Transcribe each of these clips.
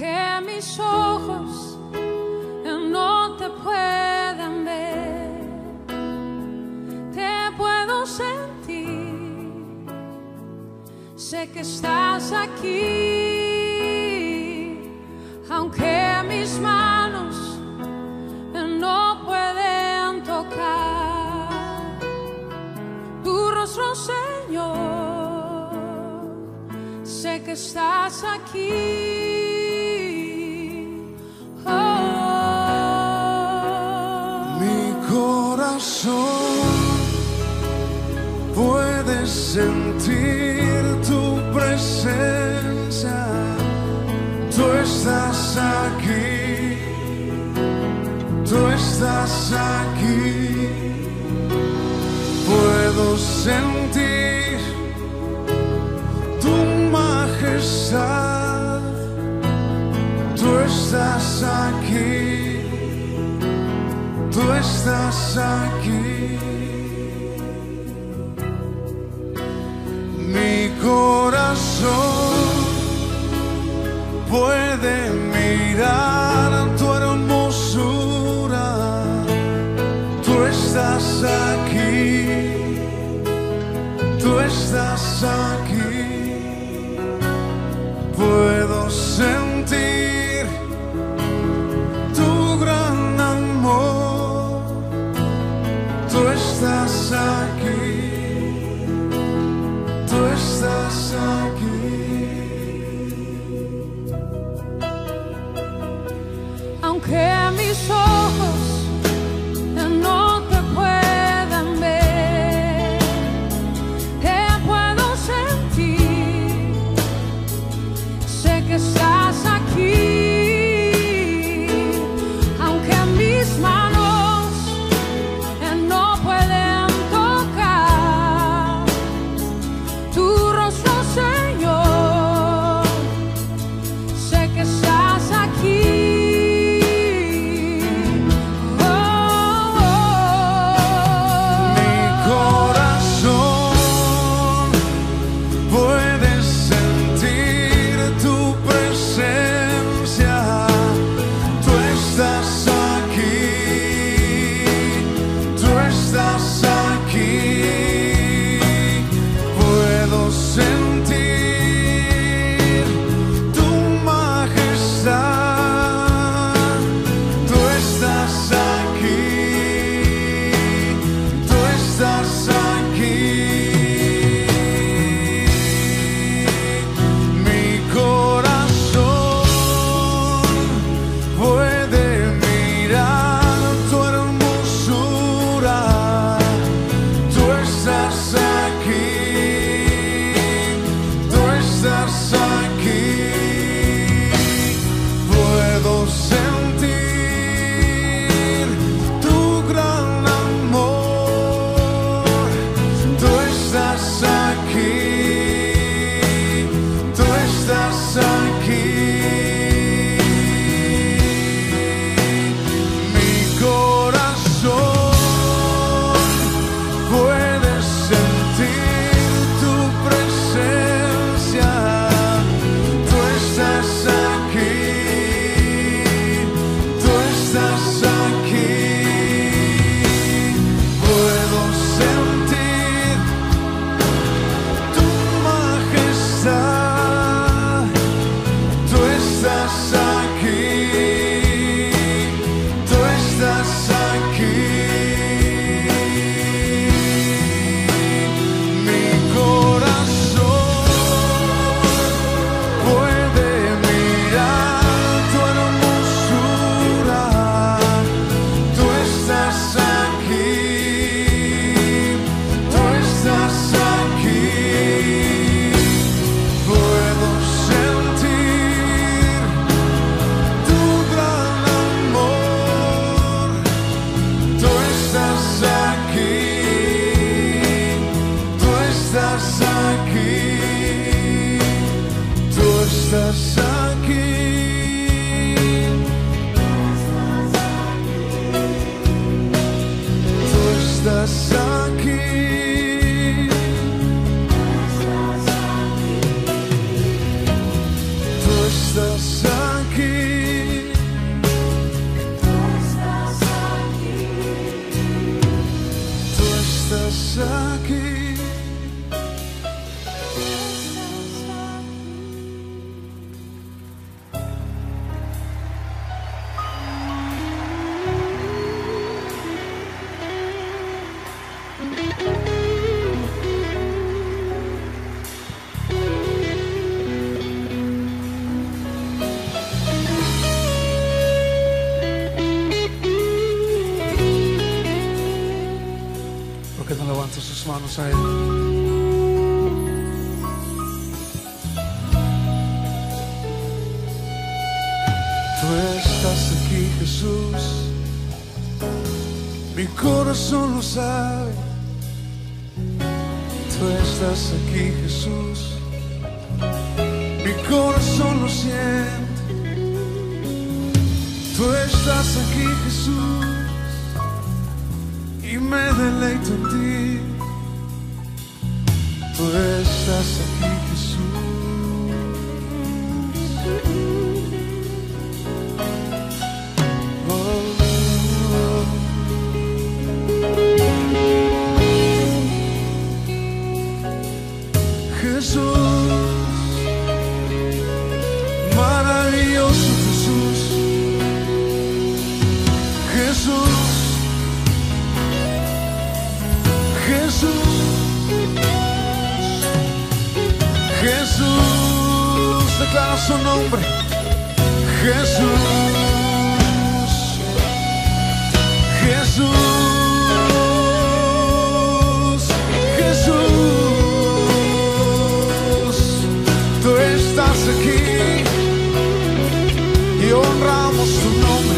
aunque mis ojos no te puedan ver, te puedo sentir. Sé que estás aquí, aunque mis manos no pueden tocar tu rostro, Señor. Sé que estás aquí. Puedes sentir tu presencia, tú estás aquí, tú estás aquí. Puedo sentir tu majestad, tú estás aquí, tú estás aquí. Mi corazón puede mirar tu hermosura, tú estás aquí, tú estás aquí. Puedo sentir tu gran amor, tú estás aquí. Tú estás aquí. Aunque mis ojos no te puedan ver, te puedo sentir. Sé que estás aquí, aunque mis manos no pueden tocar tu rostro, Señor. Sé que estás aquí. Oh, oh, Mi corazón puede sentir tu presencia, tú estás aquí, tú estás aquí. Puedo sentir tu majestad, tú estás aquí, tú estás aquí. Mi corazón puede mirar tu hermosura, tú estás aquí, tú estás aquí. Puedo sentir tu gran amor, tú estás aquí, tú estás aquí. Mi corazón puede sentir tu presencia, tú estás aquí, tú estás aquí. Puedo sentir tu majestad, tú estás aquí, tú estás aquí. Mi corazón puede mirar tu hermosura, tú estás aquí, tú estás aquí. Puedo sentir tu gran amor, tú estás aquí, tú estás aquí, tú estás aquí. Tú estás aquí. Tú estás aquí. aquí. Tú estás aquí. ¿Por qué no levanta sus manos a Él? Tú estás aquí, Jesús. Mi corazón lo sabe. Tú estás aquí, Jesús. Mi corazón lo siente. Tú estás aquí, Jesús. Y me deleito en ti. Tú estás aquí, Jesús. Oh, oh. Jesús, maravilloso Jesús. Jesús. Jesús, Jesús, declara su nombre. Jesús, Jesús, Jesús, tú estás aquí y honramos tu nombre.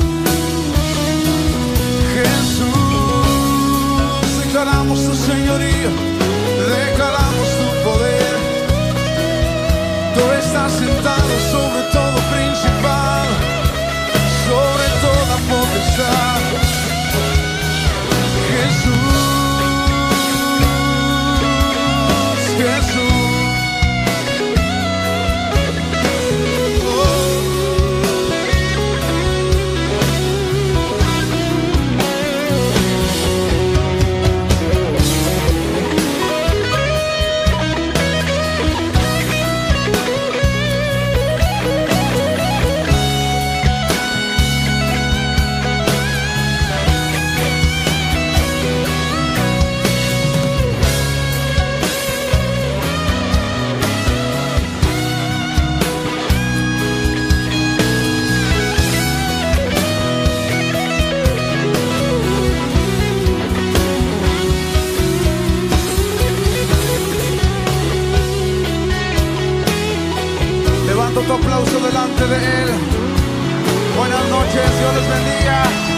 Jesús, declaramos tu señorío, declaramos tu poder. Tú estás sentado sobre todo principal, sobre toda potestad. Jesús, Jesús. Tu aplauso delante de Él. Buenas noches, Dios les bendiga.